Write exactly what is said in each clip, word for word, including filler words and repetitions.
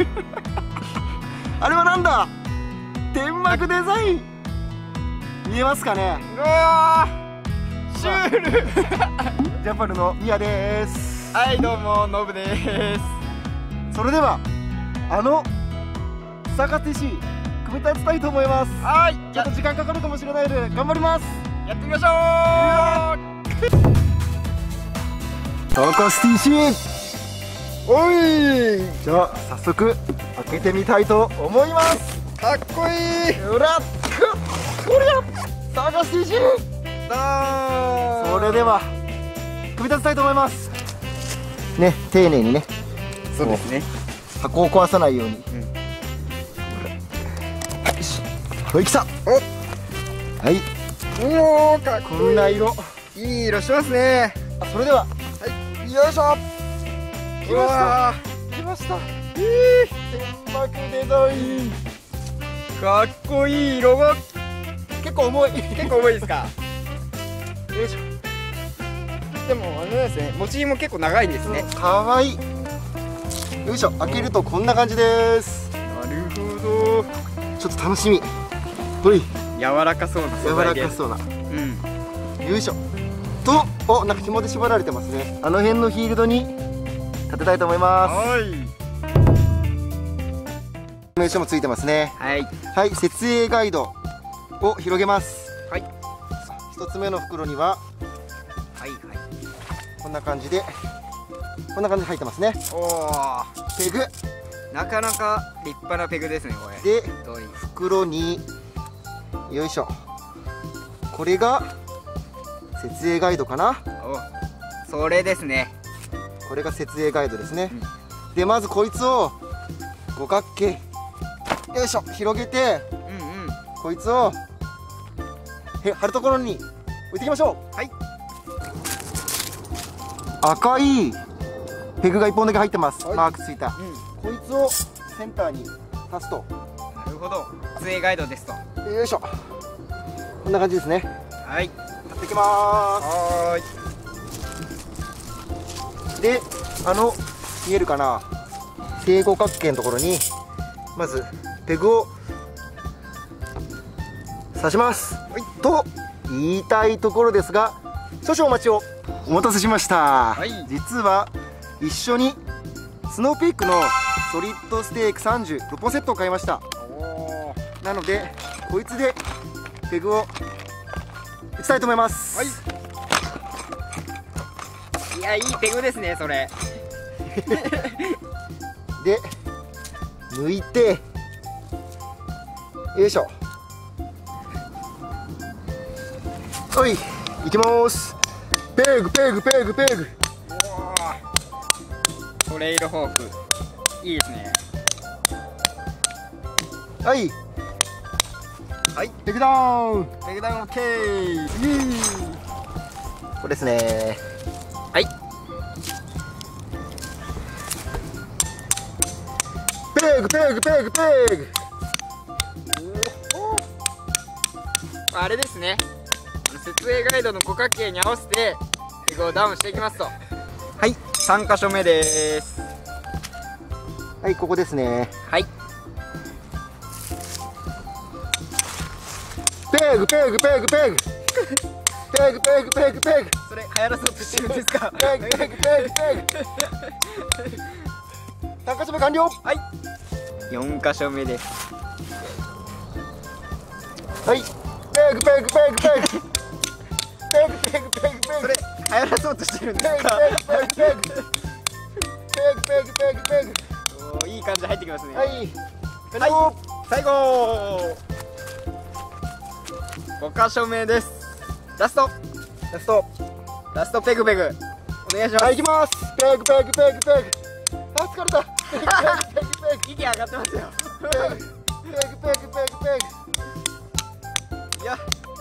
あれはなんだ、天幕デザイン見えますかね。 うわーシュールジャパルのミヤです。 はいどうもノブです。 それではあの坂手市組み立てたいと思います。 はいちょっと時間かかるかもしれないので頑張ります。 やってみましょう。 坂スティーシーおい、じゃあ早速開けてみたいと思います。 かっこいい。 うらっこりゃ探してしだそれでは組み立てたいと思いますね。丁寧にね。 そうですね。 箱を壊さないように、 うん、 よしはい来た。おはい、 おおかっこいい。 こんな色いい色しますね。 それでは、はい、よいしょ。来ました来ました。えー、天幕デザインかっこいいロゴ。 結構重い結構重いですか。 よいしょ。 でもあれですね、持ちも結構長いんですね。 かわいい。よいしょ、開けるとこんな感じです。 なるほど。 ちょっと楽しみ。ほい、 柔らかそうな素柔材で。 らかそうな。 うん。 よいしょ。と、お、なんか紐で縛られてますね。あの辺のフィールドに立てたいと思います。 はい。 名称もついてますね。 はい。 はい、設営ガイドを広げます。 はい。 一つ目の袋にははいはい。 こんな感じで、こんな感じで入ってますね。 おお。 ペグなかなか立派なペグですねこれ。 で、 本当に袋によいしょ。これが設営ガイドかな。 お、それですね。 これが設営ガイドですね。 うん、 でまずこいつを五角形よいしょ広げて、 うんうん。 こいつをへ貼るところに置いていきましょう。 はい。 赤いペグがいっぽんだけ入ってます。 はい、 マークついた、 うん、 こいつをセンターに刺すと、 なるほど。設営ガイドですと。 よいしょ、こんな感じですね。 はい。 貼っていきまはーす。で、あの見えるかな、正五角形のところにまずペグを刺します、はい、と言いたいところですが、少々お待ちを。お待たせしました、 はい、 実は一緒にスノーピークのソリッドステークさんじゅうろっぽんセットを買いました。 おー。 なのでこいつでペグを打ちたいと思います。 はい。いや、いいペグですねそれ。 で抜いてよいしょ。はい、いきます。ペグペグペグペグ。 トレイルフォークいいですね。 はいはい。 ペグダウン。 ペグダウンオッケー。 これですね。 はい。 ペグペグペグペグ。 あれですね、設営ガイドの五角形に合わせてペグをダウンしていきますと。はい、さん箇所目です。 はい、ここですね。 はい。 ペグペグペグペグペグペグペグペグ。 それ流行らそうとしてるんですか。 ペグペグペグペグ。さん箇所目完了。 はい、よん箇所目です。 はい、ペグペグペグペグペグペグペグペグ。 それ流行らそうとしてるんですか。 ペグペグペグペグペグペグペグ。 おー、いい感じで入ってきますね。 はい、 はい、最後ご箇所目です。ラストラストラストペグペグお願いします。 はい、行きます。ペグペグペグペグ。あ、疲れた。ペグペグペグペグ。 息上がってますよ。 ペグペグペグペグペグ。 いや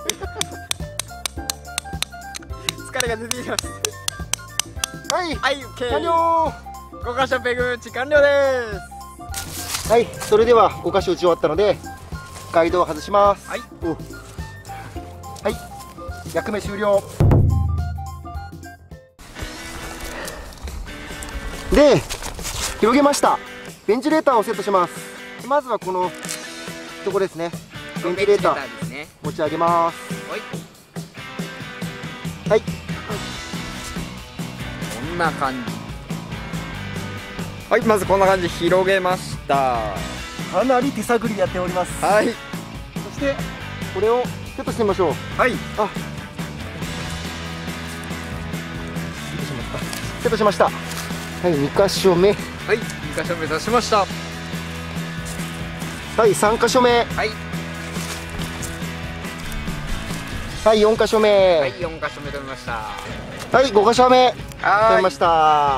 疲れが出てきます。 はい、 はい、オッケー。 完了。 ご箇所ペグ打ち完了です。 はい、それではご箇所打ち終わったのでガイドを外します。 はい。 おはい、役目終了。で広げました。 ベンチレーターをセットします。まずはこのとこですね。ベンチレーターですね。 持ち上げます。 はいはい、 こんな感じ。はい、まずこんな感じで広げました。 かなり手探りでやっております。 はい、 そしてこれをセットしてみましょう。 はい、 あ、セットしました。はい、に箇所目。 はい、に箇所目出しました。 はい、さん箇所目。 はい、 はい、よん箇所目。 はい、よん箇所目止めました。 はい、ご箇所目。 は止めました。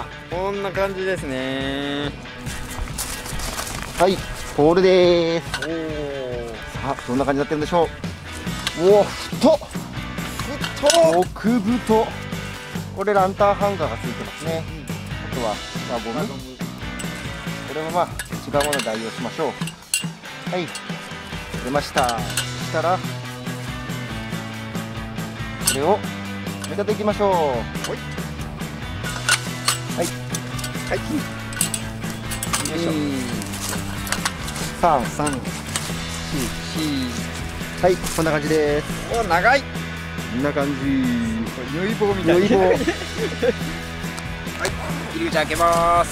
こんな感じですね。 はい、ポールでーす。 おお、 さあ、どんな感じになってるんでしょう。おお、太っ。太っ。極太。これランタンハンガーがついてますね。あとは輪ゴム。これもまあ違うもので代用しましょう。はい、出ました。そしたらこれを埋め立てていきましょう。はい、はい、はい、よいしょ。三、三、四、はい、こんな感じです。 お、長い。 こんな感じ。 如意棒みたいな。 如意棒。 はい、入り口開けます。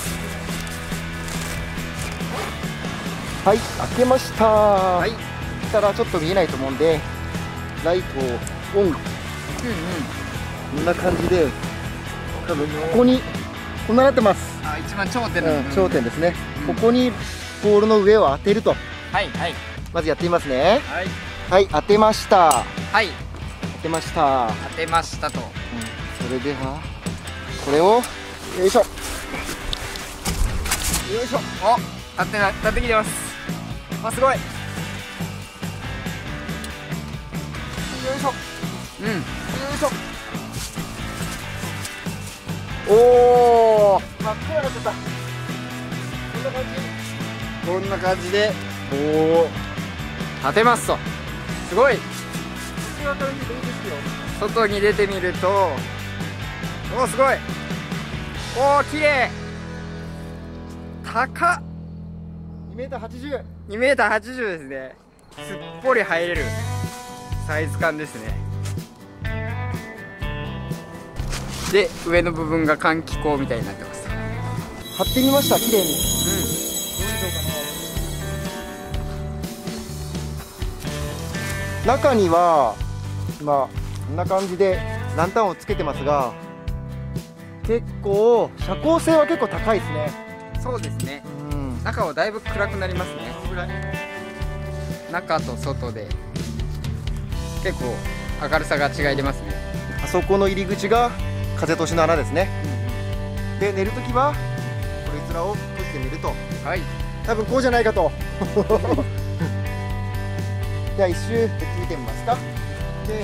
はい、開けました。 はい、 そしたらちょっと見えないと思うんで、ライトをオン。 うんうん。 こんな感じで、多分ここにこんななってます。 あ、一番頂点うのん、頂点ですね。 うん、 ここにボールの上を当てると。 はいはい。 まずやってみますね。 はい。 はい、当てました。 はい。 当てました。 当てましたと。 うん、それではこれをよいしょ。よいしょ。 お、当てな、当てきてます。あ、すごい。よいしょ。 うん。よよいしょ。おお、真っ暗になっちゃった。こんな感じ。 こんな感じで、おお、立てますと。すごい。外に出てみると、おお、すごい。おお、綺麗。高っ。 にメーターはちじゅう。 にメーターはちじゅうですね。すっぽり入れるサイズ感ですね。で、上の部分が換気口みたいになってます。 貼ってみました。綺麗に。 うん。 どうでしょうかね。中には今こんな感じでランタンをつけてますが、結構遮光性は結構高いですね。 そうですね。 うん、 中はだいぶ暗くなりますね。中と外で結構明るさが違い出ますね。 あそこの入り口が風通しの穴ですね。で、寝るときはこいつらを閉じてみると、 はい、 多分こうじゃないかと。じゃあ一周やってみてみますか。で、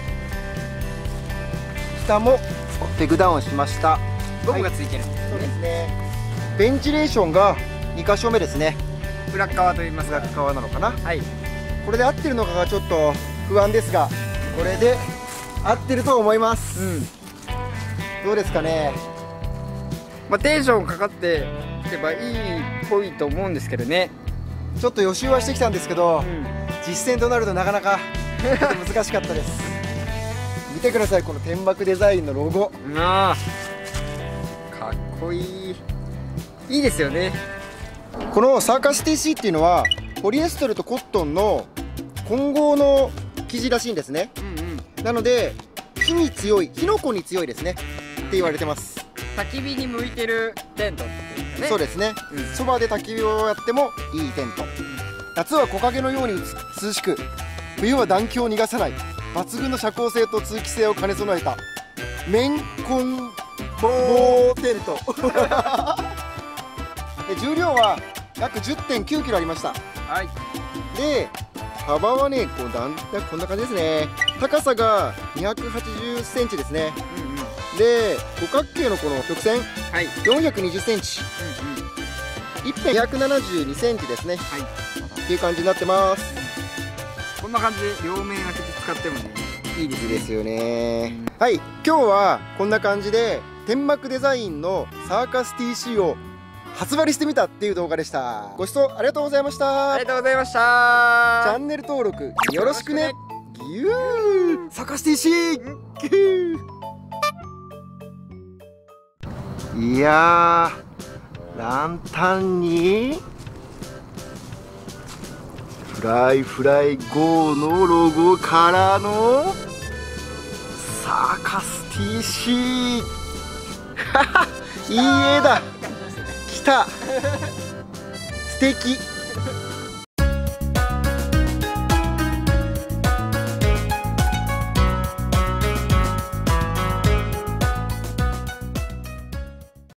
下もペグダウンしました。 ゴムがついてるんですね。 そうですね。ベンチレーションがに箇所目ですね。 裏側と言いますか。 裏側なのかな。 はい。 これで合ってるのかがちょっと不安ですが、これで合ってると思います。 うん。 どうですかね。 まあ、テンションかかっていけばいいっぽいと思うんですけどね。 ちょっと予習はしてきたんですけど、 うん、 実践となるとなかなかちょっと難しかったです。見てください、この天幕デザインのロゴ。 ああ、かっこいい。いいですよね。 このサーカス ティーシー っていうのはポリエステルとコットンの混合の生地らしいんですね。 うんうん。 なので火に強い、火の粉に強いですねって言われてます。 焚き火に向いてるテントっていうかね。 そうですね。 うん、 そばで焚き火をやってもいいテント。夏は木陰のように涼しく、冬は暖気を逃がさない抜群の遮光性と通気性を兼ね備えた綿混防テント。で、重量は約 じゅってんきゅうキロありました。 はい。 で、幅はね、こうだんだんこんな感じですね。高さがにひゃくはちじゅっセンチですね。 うんうん。 で、五角形のこの曲線、 はい。 よんひゃくにじゅっセンチ、 うんうん。 一辺にひゃくななじゅうにセンチですね。 はい。 っていう感じになってます。 こんな感じで両面開けて使ってもね、いいですね。 いいですよね。はい、今日はこんな感じで天幕デザインのサーカス ティーシー を初張りしてみたっていう動画でした。ご視聴ありがとうございましたありがとうございましチた。 ャンネル登録よろしくね。ぎゅー咲かしていしー。いやー、ランタンにフライフライ ゴー のロゴからのサーカス ティーシー いい絵だ。来た。素敵。